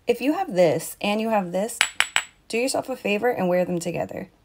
If you have this and you have this, do yourself a favor and wear them together.